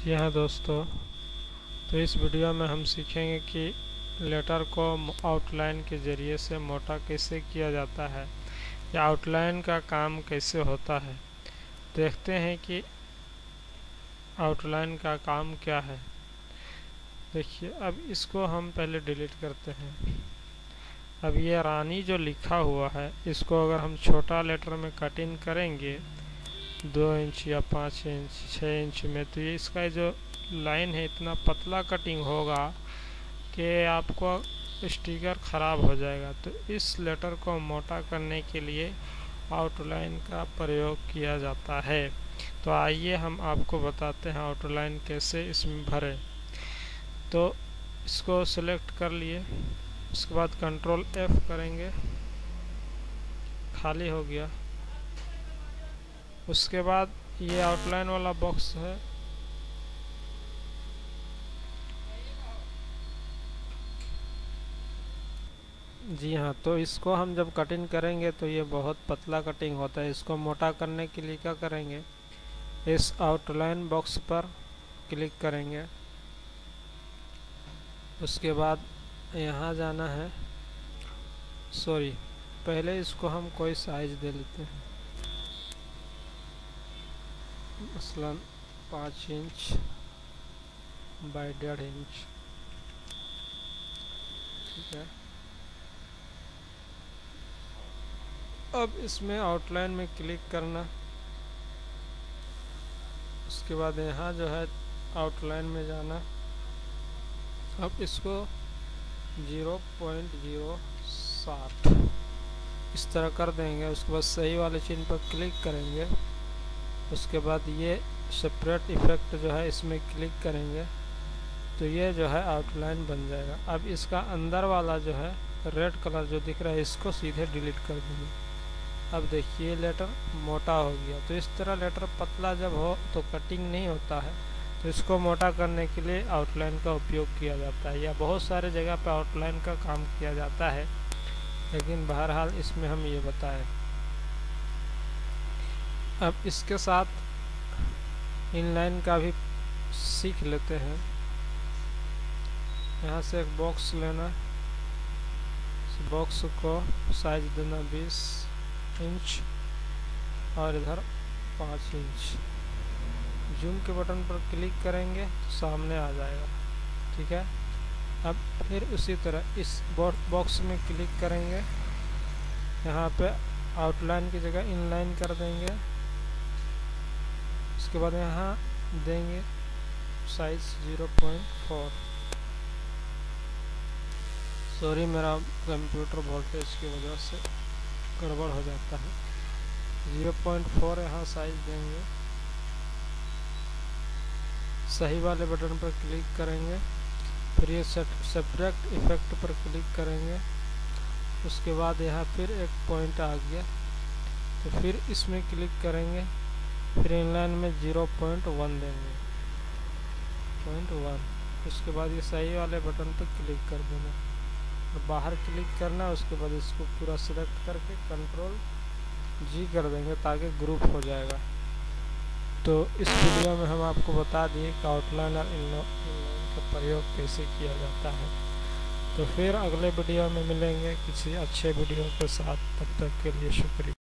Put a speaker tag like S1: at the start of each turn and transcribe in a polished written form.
S1: जी हाँ दोस्तों, तो इस वीडियो में हम सीखेंगे कि लेटर को आउटलाइन के ज़रिए से मोटा कैसे किया जाता है या आउटलाइन का काम कैसे होता है। देखते हैं कि आउटलाइन का काम क्या है। देखिए, अब इसको हम पहले डिलीट करते हैं। अब ये रानी जो लिखा हुआ है, इसको अगर हम छोटा लेटर में कट इन करेंगे 2 इंच या 5 इंच 6 इंच में, तो ये इसका जो लाइन है इतना पतला कटिंग होगा कि आपको स्टिकर ख़राब हो जाएगा। तो इस लेटर को मोटा करने के लिए आउटलाइन का प्रयोग किया जाता है। तो आइए हम आपको बताते हैं आउटलाइन कैसे इसमें भरें। तो इसको सिलेक्ट कर लिए, उसके बाद कंट्रोल F करेंगे, खाली हो गया। उसके बाद ये आउटलाइन वाला बॉक्स है, जी हाँ। तो इसको हम जब कटिंग करेंगे तो ये बहुत पतला कटिंग होता है। इसको मोटा करने के लिए क्या करेंगे, इस आउटलाइन बॉक्स पर क्लिक करेंगे। उसके बाद यहाँ जाना है, सॉरी, पहले इसको हम कोई साइज दे लेते हैं, मसलन 5 इंच बाय 1.5 इंच, ठीक है। अब इसमें आउटलाइन में क्लिक करना। उसके बाद यहाँ जो है आउटलाइन में जाना। अब इसको 0.07 इस तरह कर देंगे। उसके बाद सही वाले चिन्ह पर क्लिक करेंगे। उसके बाद ये सेपरेट इफेक्ट जो है इसमें क्लिक करेंगे तो ये जो है आउटलाइन बन जाएगा। अब इसका अंदर वाला जो है रेड कलर जो दिख रहा है, इसको सीधे डिलीट कर देंगे। अब देखिए लेटर मोटा हो गया। तो इस तरह लेटर पतला जब हो तो कटिंग नहीं होता है, तो इसको मोटा करने के लिए आउटलाइन का उपयोग किया जाता है, या बहुत सारे जगह पर आउटलाइन का काम किया जाता है, लेकिन बहरहाल इसमें हम ये बताएं। अब इसके साथ इनलाइन का भी सीख लेते हैं। यहाँ से एक बॉक्स लेना, इस बॉक्स को साइज देना 20 इंच और इधर 5 इंच। जूम के बटन पर क्लिक करेंगे तो सामने आ जाएगा, ठीक है। अब फिर उसी तरह इस बॉक्स में क्लिक करेंगे, यहाँ पे आउटलाइन की जगह इनलाइन कर देंगे। उसके बाद यहाँ देंगे साइज 0.4। सॉरी, मेरा कंप्यूटर वोल्टेज की वजह से गड़बड़ हो जाता है। 0.4 यहाँ साइज देंगे। सही वाले बटन पर क्लिक करेंगे, फिर ये सेपरेट इफेक्ट पर क्लिक करेंगे। उसके बाद यहाँ फिर एक पॉइंट आ गया, तो फिर इसमें क्लिक करेंगे, फिर इनलाइन में 0.1 देंगे, 0.1। उसके बाद ये सही वाले बटन पर क्लिक कर देना, बाहर क्लिक करना। उसके बाद इसको पूरा सिलेक्ट करके कंट्रोल G कर देंगे ताकि ग्रुप हो जाएगा। तो इस वीडियो में हम आपको बता दिए कि आउटलाइन और इनलाइन का प्रयोग कैसे किया जाता है। तो फिर अगले वीडियो में मिलेंगे किसी अच्छे वीडियो के साथ। तब तक के लिए शुक्रिया।